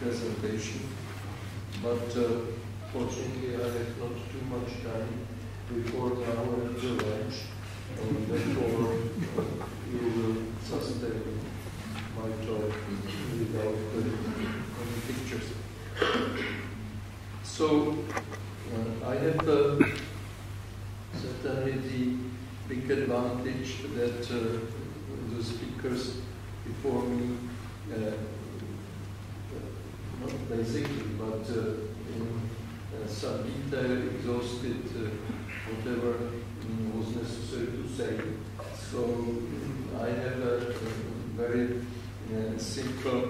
presentation, but fortunately I have not too much time before the hour of the lunch, and therefore you will sustain my talk without any pictures. So I have certainly the big advantage that the speakers before me, not basically, but in some detail exhausted whatever was necessary to say. So I have a very simple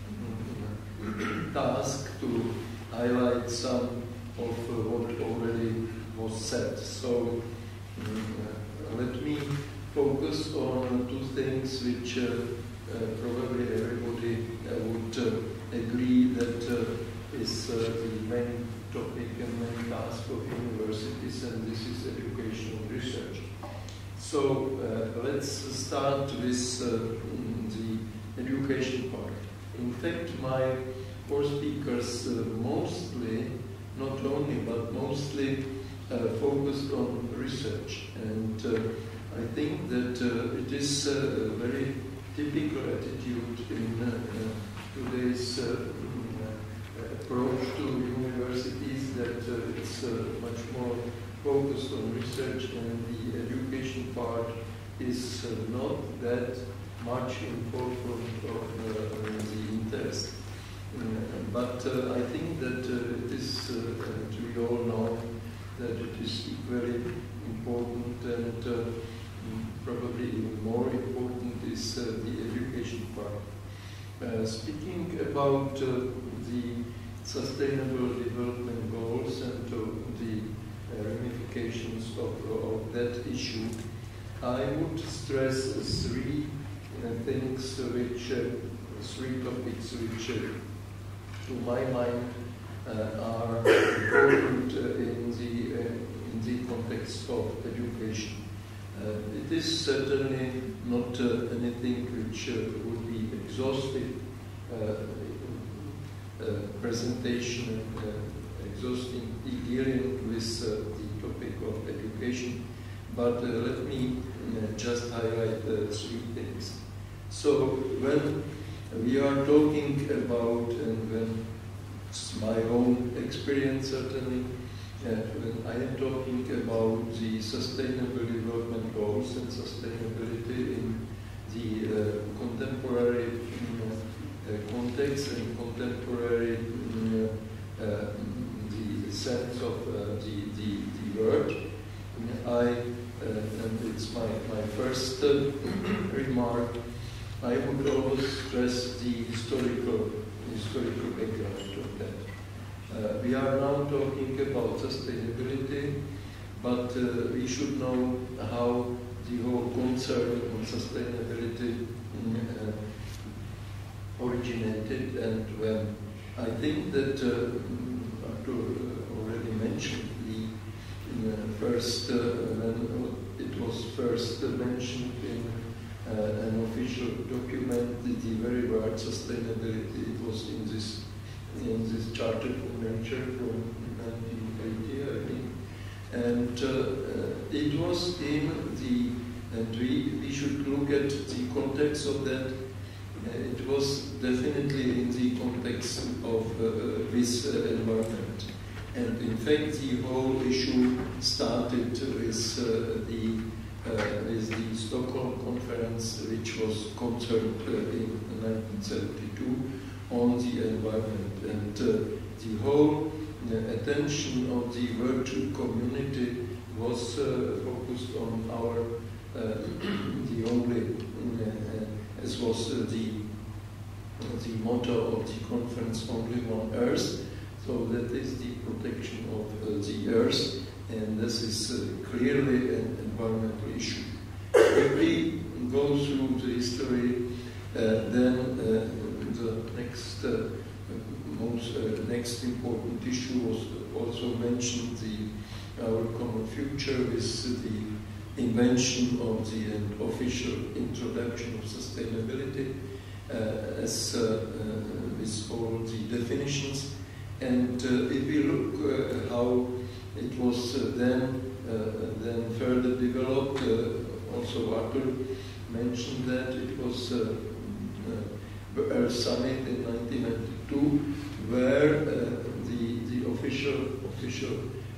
task to highlight some of what already was said. So let me focus on two things which probably everybody would agree that is the main topic and main task of universities, and this is education and research. So let's start with the education part. In fact, my four speakers mostly, not only, but mostly focused on research. And I think that it is a very typical attitude in today's approach to universities, that it's much more focused on research, and the education part is not that much in forefront of the interest. But I think that it is, and we all know, that it is equally important, and probably even more important is the education part. Speaking about the Sustainable Development Goals and the ramifications of that issue, I would stress three things, three topics which, to my mind, are important in the context of education. It is certainly not anything which would be exhaustive presentation, exhausting dealing with the topic of education, but let me just highlight three things. So when we are talking about, and when it's my own experience certainly, when I am talking about the Sustainable Development Goals and sustainability in the contemporary context and contemporary the sense of the word, and it's my first remark, I would always stress the historical background of that. We are now talking about sustainability, but we should know how the whole concern on sustainability originated, and when. I think that Arthur already mentioned when it was first mentioned in an official document, the very word sustainability. It was in this Charter Convention from 1980, I think, and it was in the, and we should look at the context of that. It was definitely in the context of this environment, and in fact the whole issue started with the Stockholm Conference, which was concerned in 1972 on the environment, and the whole attention of the world community was focused on our the only, as was the motto of the conference, only one Earth. So that is the protection of the Earth, and this is clearly an environmental issue. If we go through the history, then the next important issue was also mentioned, our common future, with the invention of the official introduction of sustainability. as with all the definitions. And if we look how it was then further developed, also Arthur mentioned that it was the Earth Summit in 1992, where the official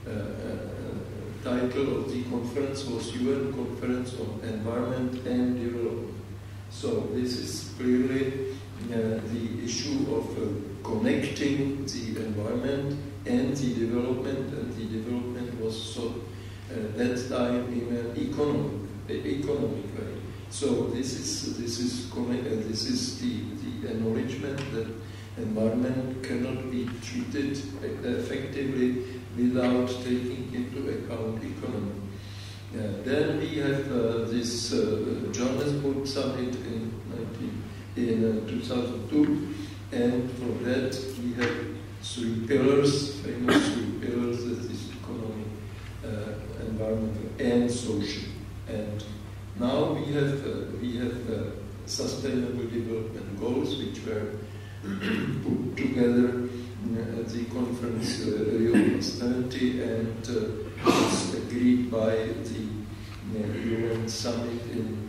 title of the conference was UN Conference on Environment and Development. So this is clearly the issue of connecting the environment and the development was so that time in an economic way. So this is the acknowledgement that environment cannot be treated effectively without taking into account economy. Then we have this Johannesburg summit in 2002, and for that we have three pillars, famous three pillars, that is economic, environmental, and social. And now we have sustainable development goals, which were put together at the conference Rio +30, and was agreed by the UN summit in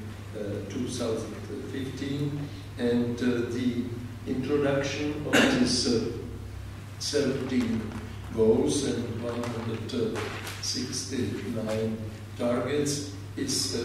2015. And the introduction of these 17 goals and 169 targets is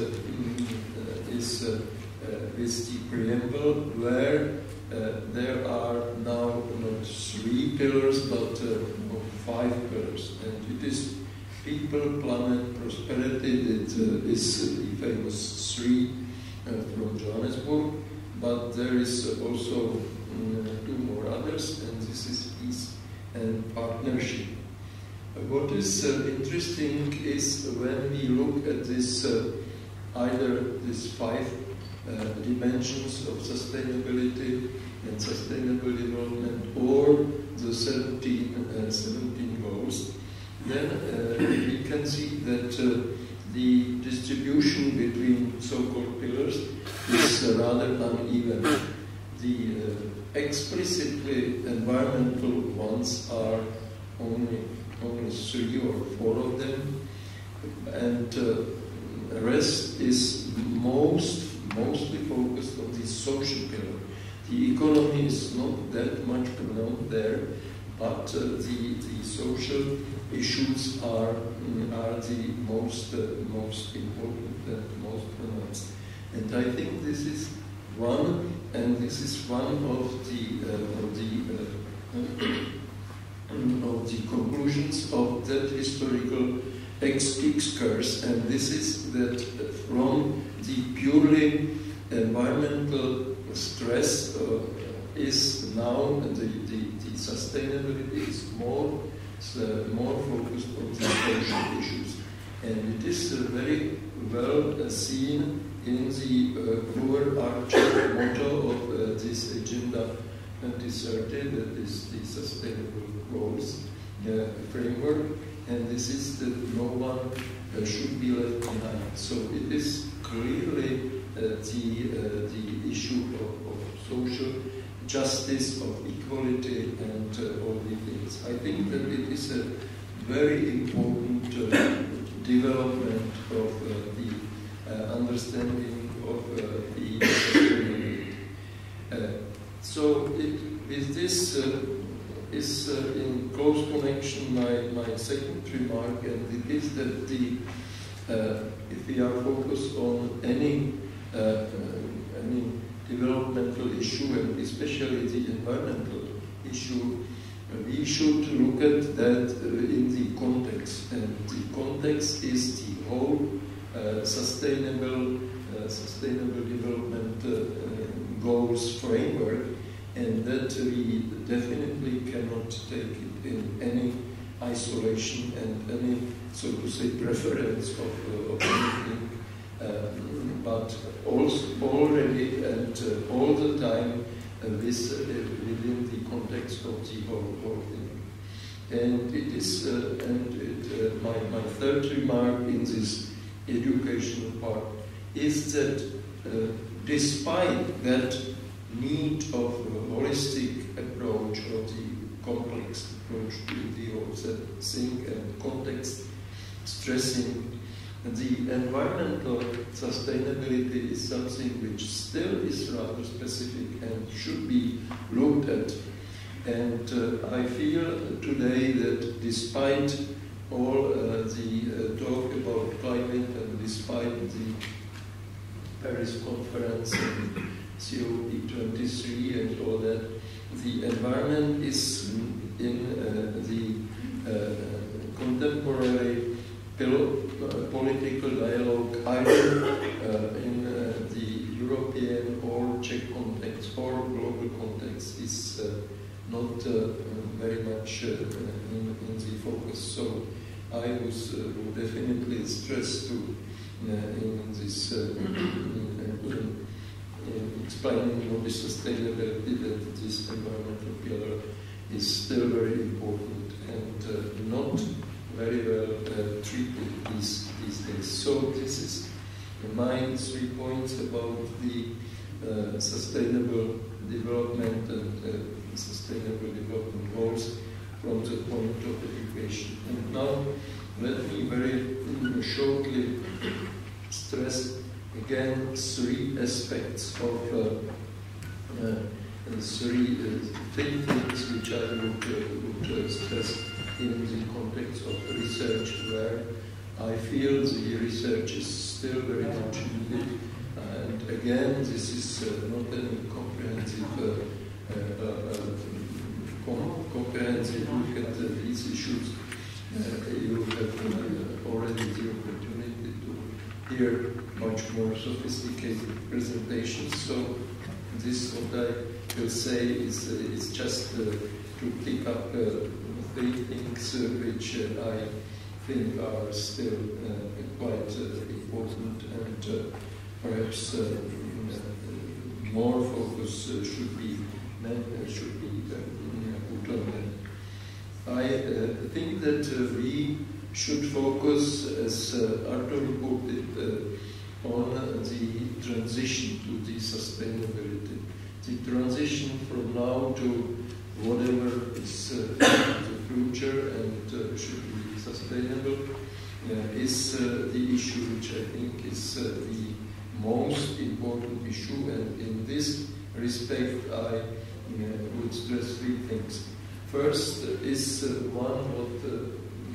with the preamble, where there are now not 3 pillars but 5 pillars, and it is people, planet, prosperity. It is the famous 3 from Johannesburg, but there is also 2 more others, and this is peace and partnership. What is interesting is when we look at this, either these 5 dimensions of sustainability and sustainable development, or the 17 goals, then we can see that the distribution between so-called pillars is rather uneven. The explicitly environmental ones are only 3 or 4 of them, and the rest is mostly focused on the social pillar. The economy is not that much pronounced there, but the social issues are the most important and most pronounced. And I think this is one of the conclusions of that historical excursus, and this is that from the purely environmental stress is now the sustainability is more focused on the social issues, and it is very well seen in the overarching motto of this Agenda 2030, that is the Sustainable Goals framework, and this is that no one should be left behind. So it is clearly the issue of social justice, of equality, and all the things. I think that it is a very important development of the understanding of the sustainability. So with this is in close connection my second remark, and it is that if we are focused on any developmental issue, and especially the environmental issue, we should look at that in the context, and the context is the whole sustainable development goals framework, and that we definitely cannot take it in any isolation and any, so to say, preference of anything, but also already and all the time within the context of the whole thing. And it is, my third remark in this educational part is that despite that need of a holistic approach or the complex approach to the whole thing and context, stressing the environmental sustainability is something which still is rather specific and should be looked at. And I feel today that despite all the talk about climate and despite the Paris conference and COP23 and all that, the environment is in the contemporary political dialogue, either in the European or Czech context or global context, is not very much in the focus. So I would definitely stress to in this explaining what is sustainability, that this environmental pillar is still very important and not very well treated these days. So this is my 3 points about the sustainable development and sustainable development goals from the point of education. And now let me very shortly stress again 3 aspects of 3 things which I would stress in the context of research, where I feel the research is still very much needed. And again, this is not any comprehensive look at these issues. You have already the opportunity to hear much more sophisticated presentations. So this, what I will say, is just to pick up 3 things which I think are still quite important, and perhaps more focus should be put on them. I think that we should focus, as Artur put it, on the transition to the sustainability. The transition from now to whatever is the future and should be sustainable is the issue which I think is the most important issue. And in this respect, I would stress 3 things. First is one what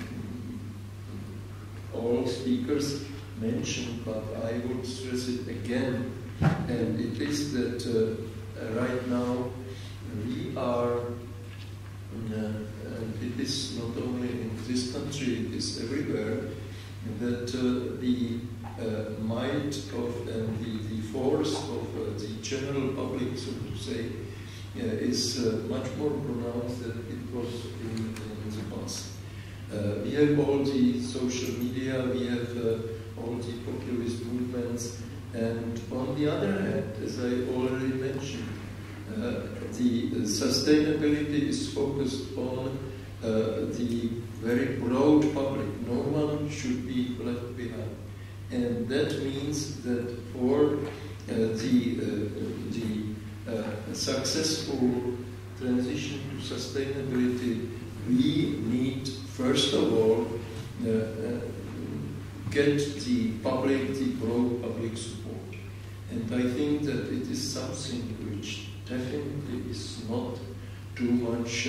all speakers mentioned, but I would stress it again, and it is that right now we are, and it is not only in this country, it is everywhere, that the might of and the force of the general public, so to say, is much more pronounced than it was in the past. We have all the social media, we have all the populist movements, and on the other hand, as I already mentioned, the sustainability is focused on the very broad public. No one should be left behind. And that means that for the successful transition to sustainability, we need, first of all, get the public, the broad public support. And I think that it is something which definitely is not too much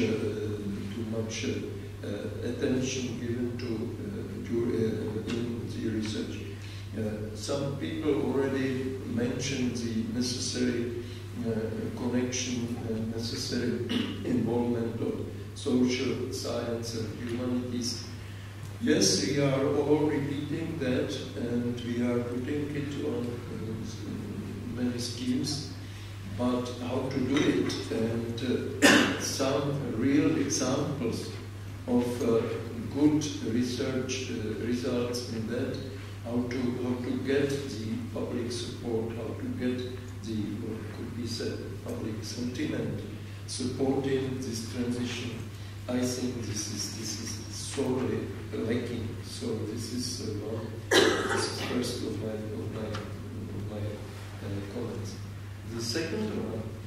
attention given to in the research. Some people already mentioned the necessary connection and necessary involvement of social science and humanities. Yes, we are all repeating that, and we are putting it on many schemes, but how to do it, and some real examples of good research results in that, how to get the public support, how to get the, what could be said, public sentiment supporting this transition. I think this is sorely lacking. So this is one. This is first of my comments. The second one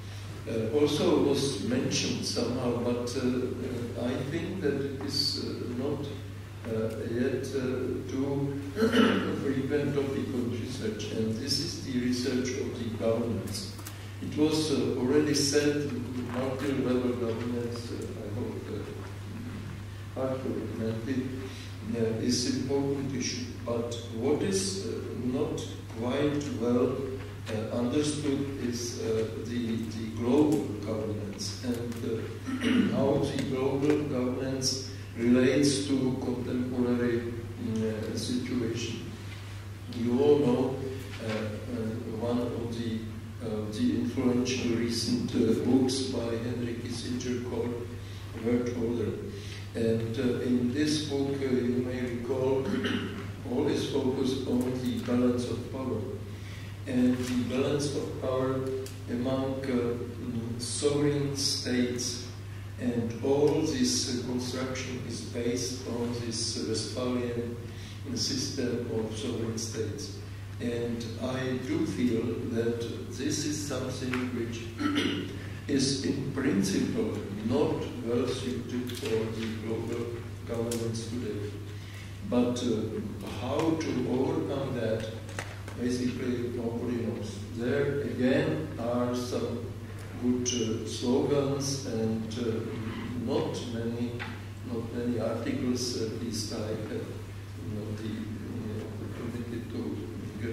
also was mentioned somehow, but I think that it is not yet too frequent topic of research, and this is the research of the governance. It was already said multi-level governance, I hope hard to implement it, is important issue. But what is not quite well understood is the global governance and how the global governance relates to contemporary situation. You all know one of the influential recent books by Henry Kissinger called World Order. And in this book, you may recall, all is focused on the balance of power. And the balance of power among sovereign states, and all this construction is based on this Westphalian system of sovereign states. And I do feel that this is something which is in principle not well suited for the global governance today. But how to overcome that, basically nobody knows. There again are some good slogans and not many articles. At least I have the opportunity to get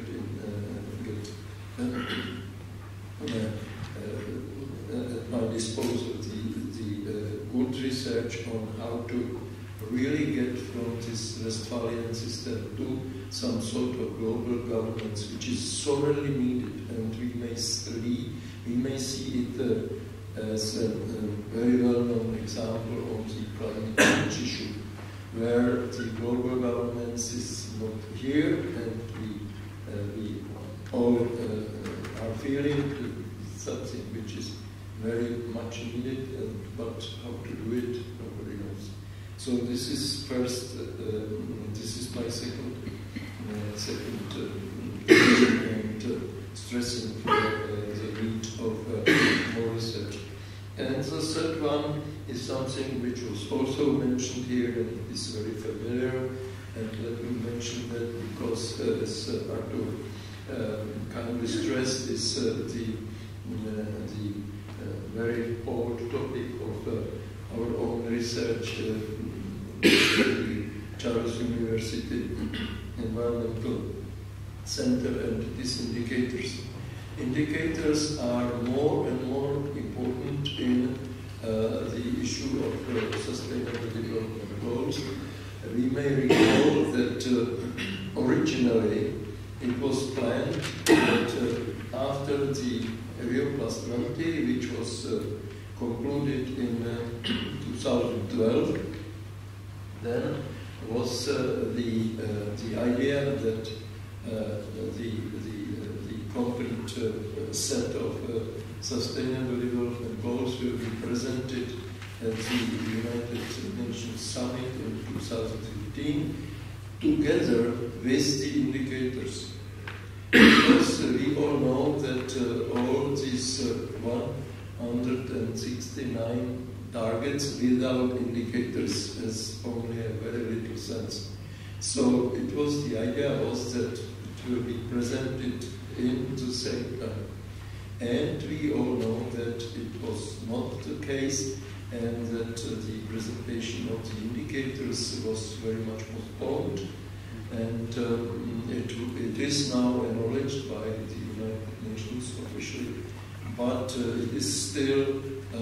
at my disposal the good research on how to really get from this Westphalian system to some sort of global governance, which is sorely needed, and we may see it as a very well-known example of the climate change issue, where the global governance is not here, and we all are feeling something which is very much needed, but how to do it, nobody knows. So this is first. This is my second and stressing for the need of more research. And the third one is something which was also mentioned here, and it is very familiar. And let me mention that because, as Arthur kindly stressed, is the very old topic of our own research, the Charles University Environmental Center, and these indicators. Indicators are more and more important in the issue of sustainable development goals. We may recall that originally it was planned that after the Rio Plus 20, which was concluded in 2012, then was the idea that the complete set of sustainable development goals will be presented at the United Nations Summit in 2015, together with the indicators. Because we all know that all these 169 targets without indicators has only a very little sense. So it was, the idea was that it will be presented in the same time. And we all know that it was not the case, and that the presentation of the indicators was very much postponed. And it is now acknowledged by the United Nations officially, but it is still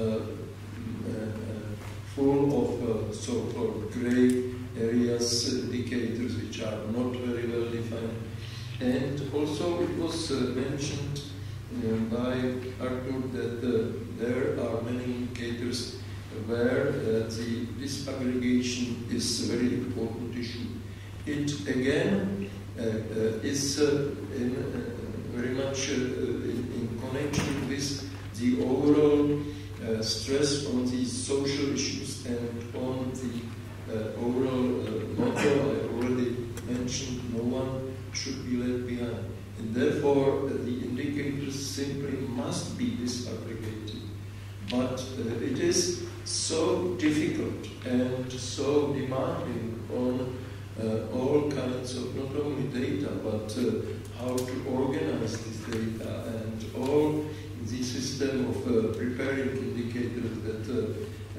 full of so-called gray areas, indicators which are not very well defined. And also it was mentioned by Arthur that there are many indicators where the disaggregation is a very important issue. It again is very much in connection with the overall stress on the social issues and on the overall motto I already mentioned: no one should be left behind. And therefore, the indicators simply must be disaggregated. But it is so difficult and so demanding on all kinds of not only data, but how to organize this data and all the system of preparing indicators that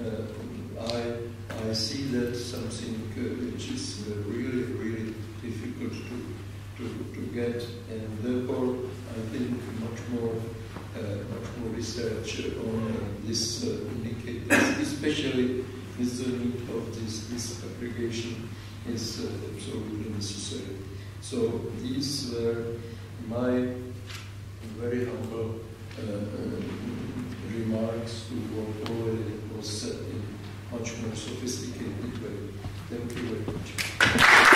I see that something which is really, really difficult to get, and therefore I think much more research on this indicators, especially with the need of this aggregation, is absolutely necessary. So these were my very humble remarks to what already was said in much more sophisticated way. Thank you very much.